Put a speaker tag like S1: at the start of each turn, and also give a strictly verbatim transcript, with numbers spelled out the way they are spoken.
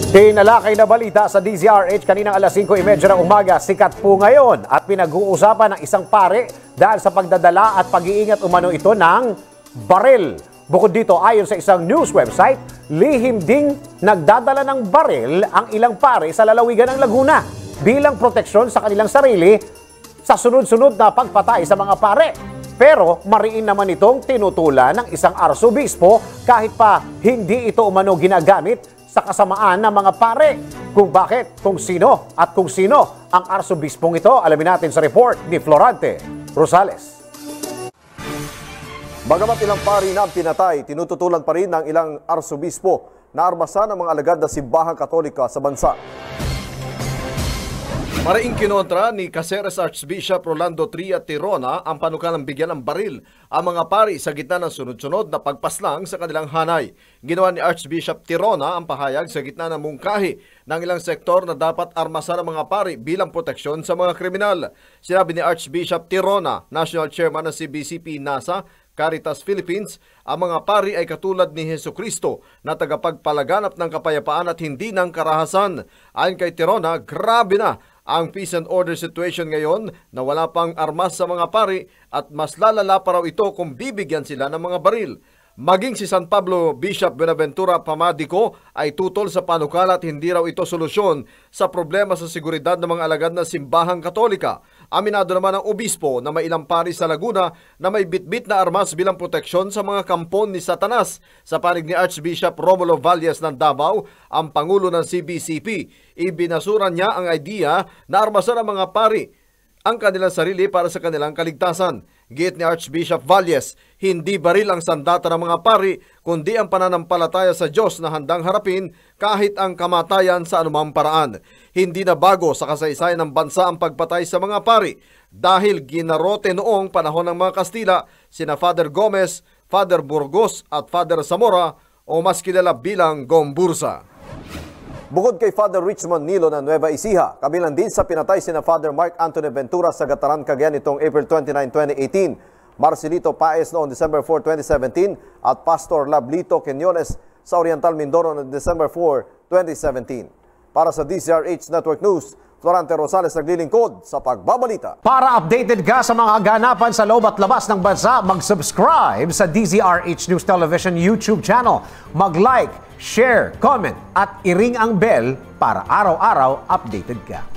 S1: Tinalakay na balita sa D Z R H kaninang alas singko trenta ng umaga, sikat po ngayon at pinag-uusapan ng isang pare dahil sa pagdadala at pag-iingat umano ito ng baril. Bukod dito, ayon sa isang news website, lihim ding nagdadala ng baril ang ilang pare sa lalawigan ng Laguna bilang proteksyon sa kanilang sarili sa sunod-sunod na pagpatay sa mga pare. Pero mariin naman itong tinutulan ng isang arsobispo kahit pa hindi ito umano ginagamit sa kasamaan ng mga pare. Kung bakit, kung sino at kung sino ang arsobispong ito, alamin natin sa report ni Florante Rosales.
S2: Bagamat ilang pari na pinatay, tinututulan pa rin ng ilang arsobispo na armasan ng mga alagad na simbahang Katolika sa bansa.
S3: Maraing kinontra ni Caceres Archbishop Rolando Tria Tirona ang panukalang bigyan ng baril ang mga pari sa gitna ng sunod-sunod na pagpaslang sa kanilang hanay. Ginawa ni Archbishop Tirona ang pahayag sa gitna ng mungkahi ng ilang sektor na dapat armasan ang mga pari bilang proteksyon sa mga kriminal. Sinabi ni Archbishop Tirona, National Chairman ng C B C P NASA, Caritas Philippines, ang mga pari ay katulad ni Jesucristo na tagapagpalaganap ng kapayapaan at hindi ng karahasan. Ayon kay Tirona, grabe na ang peace and order situation ngayon na wala pang armas sa mga pari at mas lalala pa raw ito kung bibigyan sila ng mga baril. Maging si San Pablo Bishop Buenaventura Pamadico ay tutol sa panukala at hindi raw ito solusyon sa problema sa seguridad ng mga alagad ng simbahang Katolika. Aminado naman ang obispo na may ilang pari sa Laguna na may bitbit na armas bilang proteksyon sa mga kampon ni Satanas. Sa panig ni Archbishop Romulo Valles ng Davao, ang Pangulo ng C B C P, ibinasura niya ang idea na armasan ang mga pari ang kanilang sarili para sa kanilang kaligtasan. Giit ni Archbishop Valles, hindi baril ang sandata ng mga pari, kundi ang pananampalataya sa Diyos na handang harapin kahit ang kamatayan sa anumang paraan. Hindi na bago sa kasaysayan ng bansa ang pagpatay sa mga pari dahil ginarote noong panahon ng mga Kastila sina Father Gomez, Father Burgos at Father Zamora o mas kilala bilang Gombursa.
S2: Bukod kay Father Richmond Nilo ng Nueva Ecija, kabilang din sa pinatay sina Father Mark Anthony Ventura sa Gataran, Cagayan nitong April twenty-nine, twenty eighteen, Marcelito Paez noong December four, twenty seventeen at Pastor Lablito Quinones sa Oriental Mindoro noong December four, twenty seventeen. Para sa D Z R H Network News, Florante Rosales naglilingkod sa pagbabalita.
S1: Para updated ka sa mga ganapan sa loob at labas ng bansa, mag-subscribe sa D Z R H News Television YouTube channel. Mag-like, share, comment at i-ring ang bell para araw-araw updated ka.